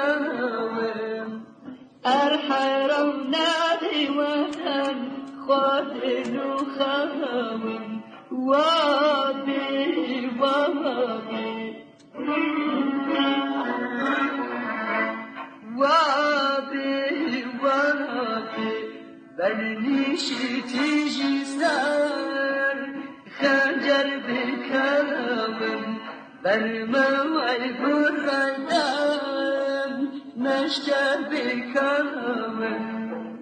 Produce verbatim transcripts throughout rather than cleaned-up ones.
كلام أرحرم نادي وطن خاطر وخاوم وابي وابي وابي وابي بلنيشي تيجي سار خنجر بكلام برموعي بالردان نشتر بكلام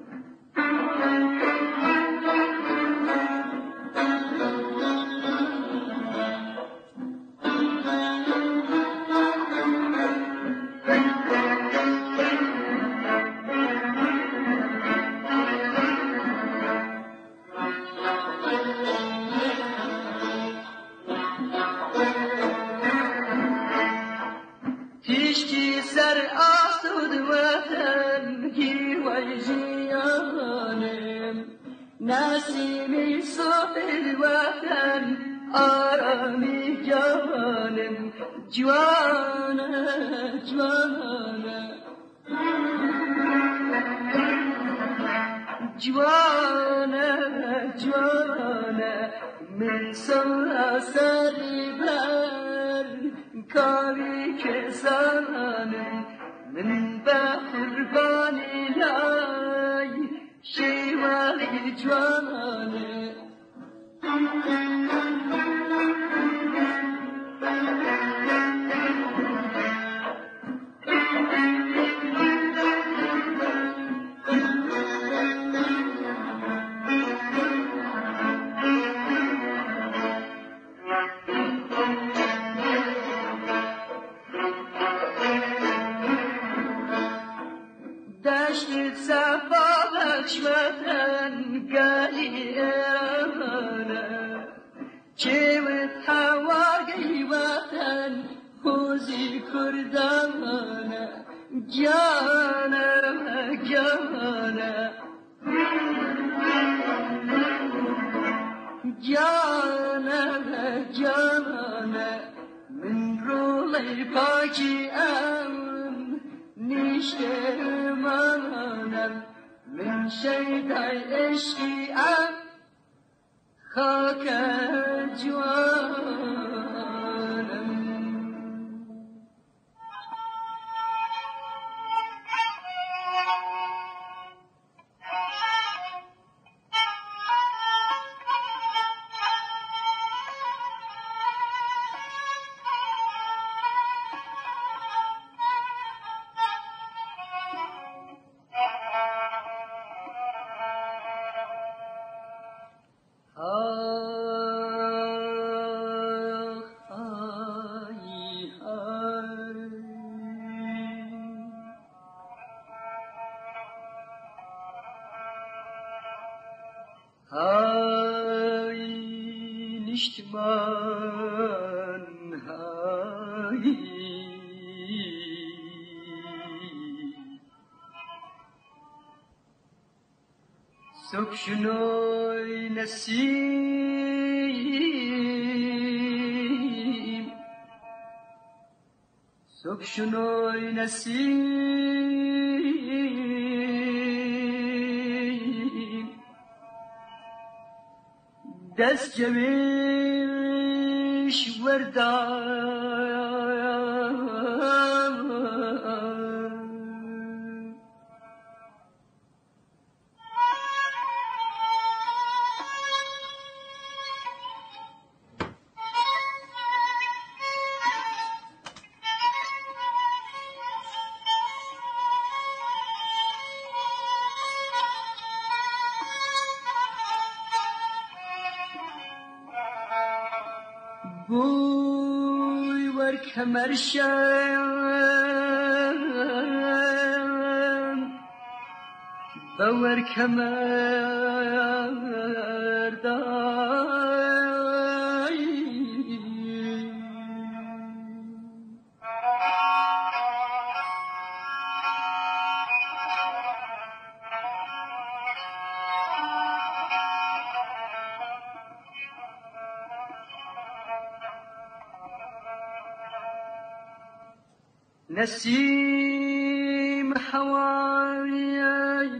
تشتي سر آسود وطن کی وجیانم نسیمی صبح الوطن آرامی جوانم جوانه جوانه جوانه جوانه من سر سری بر کاری که زنانم من بحر بانی لای شیوانی جوانه دشت سبابش وطن قالی ایرانه چوت هوای وطن خوزی کردانه جانم جانه جانم جانه من روی پاکی ام نیشته مانم من شیدای عشقی ام خاک جوانم Hay nicht man hay Sokşnoy nasim Sokşnoy nasim دست جمیش وردان بوی ور کمرشم باور کمر دای نسیم حواي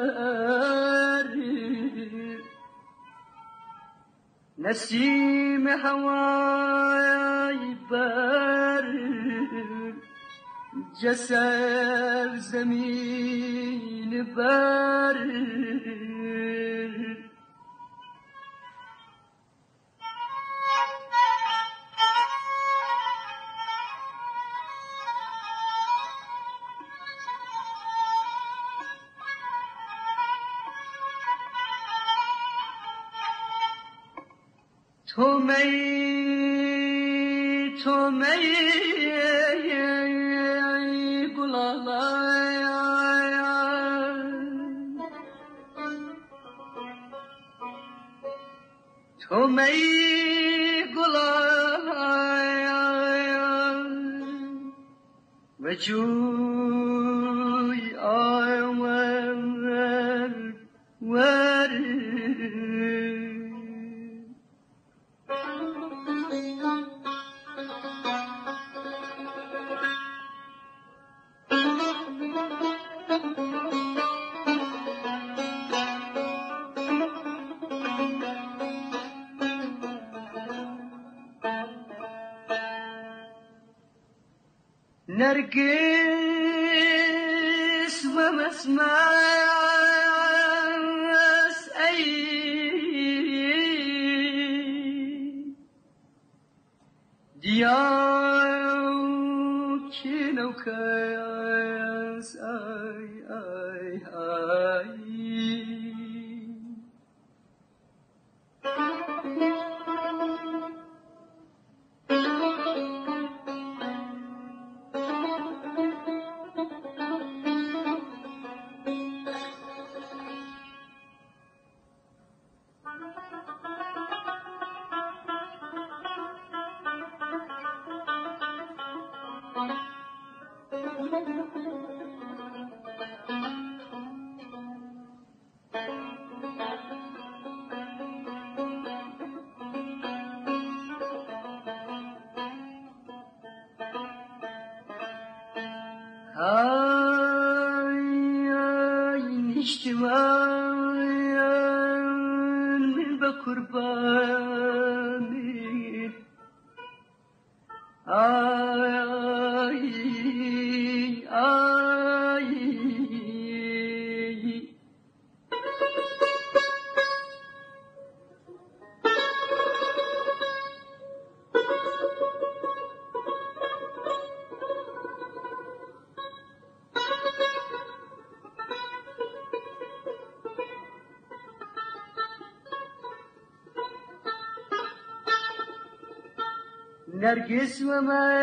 باري نسيم حواي باري جسر زمين باري تو می تو می تو می گلای و جوی آور وری نرگس و مسمس ای دیار که نوکس ای ای ای اشتمان بقربانی آی آی نرگس و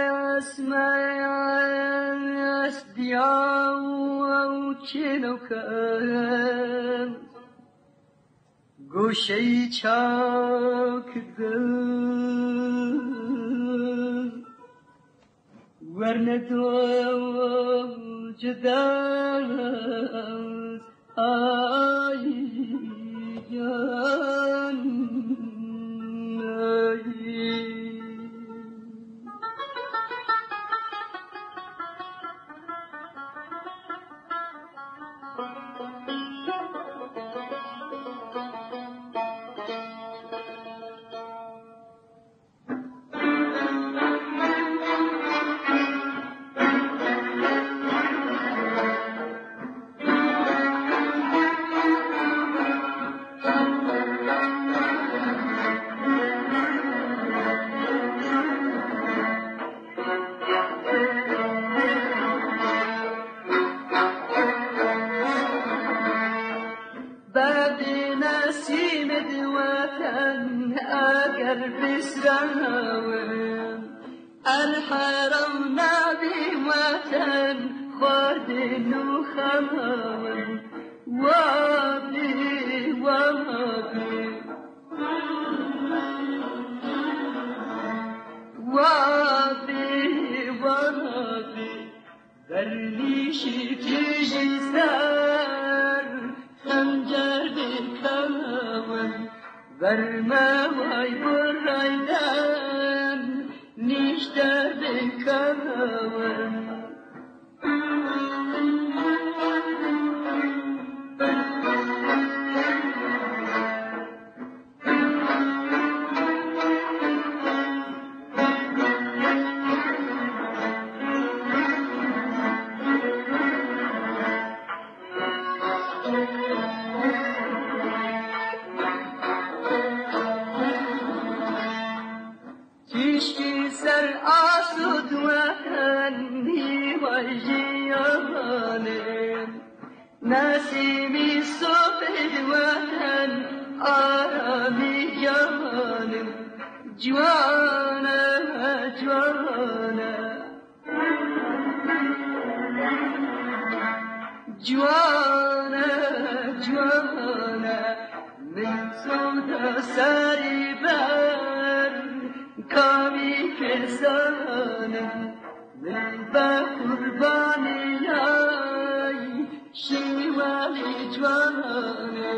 مسمس دیاو که نوکم گوشه چاک دل ورنه دو جداز آی جان آی بسراوم الحرم نبي وطن خود نخمم وابي وابي وابي وابي برليشي تيجي سار خنجر بكمم برما وای برایدن نیشتر بکمم نسیمی صبح وطن آرامی جانم جوانه جوانه جوانه جوانه من سودا سری بر کامی کسانم من با قربانی های شیوانی جوانه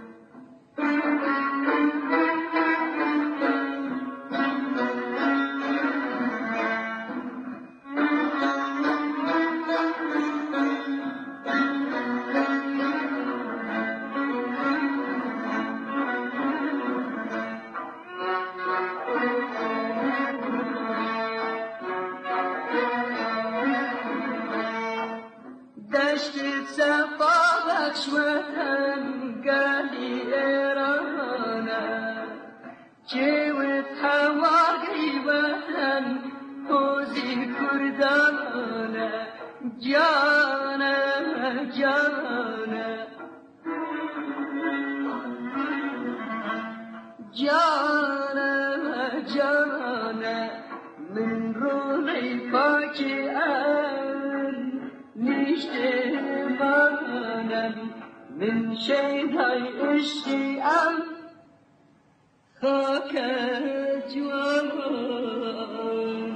دشت صفا بخش وطن گلی ایرانه جوت هوای وطن حوزی کردانه جانه جانه جانه جانه من روی پاکی نیشته مانم من شیدای عشقی ام خاک جوان